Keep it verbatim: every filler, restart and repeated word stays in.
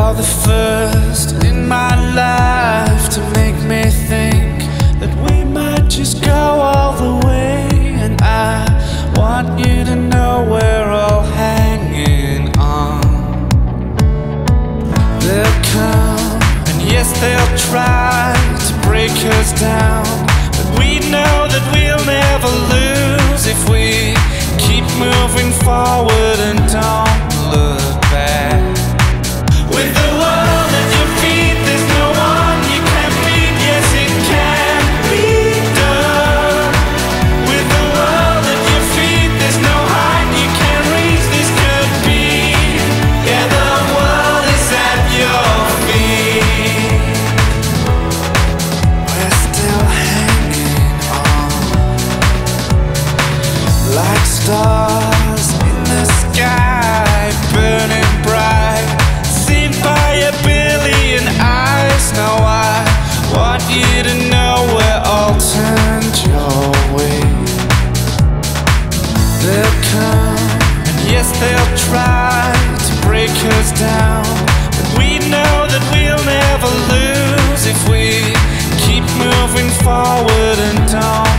You're the first in my life to make me think that we might just go all the way. And I want you to know we're all hanging on. They'll come, and yes, they'll try to break us down, but we know that we'll never lose if we keep moving forward and don't look back. With the world at your feet, there's no one you can beat. Yes, it can be done. With the world at your feet, there's no height you can reach. This could be, yeah, the world is at your feet. We're still hanging on like stars in the sky, burning bright, seen by a billion eyes. Now I want you to know we're all turned your way. They'll come, and yes, they'll try to break us down, but we know that we'll never lose if we keep moving forward and don't